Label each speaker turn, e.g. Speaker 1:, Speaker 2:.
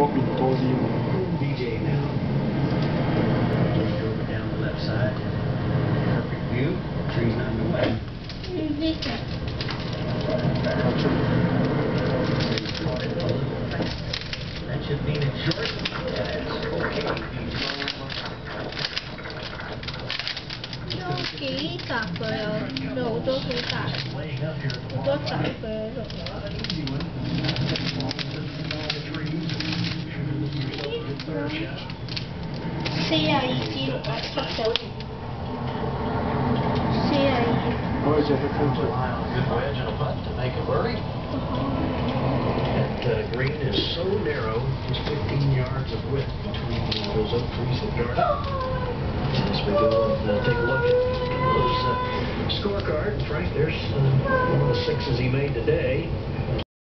Speaker 1: Drop me Posey.
Speaker 2: DJ now. Just over down the left side. Perfect view. Trees not in the way. That should mean it's short. That's okay.
Speaker 3: Kỹ cặp rồi đồ tôi kỹ cặp tôi có chạy về rồi CIG sắp tới CIG
Speaker 1: Where's your headphones?
Speaker 2: Good wedge and a putt to make a birdie. That green is so narrow, just 15 yards of width between those oak trees that yard up. As we go and take a look at those scorecards, Frank, there's one of the sixes he made today.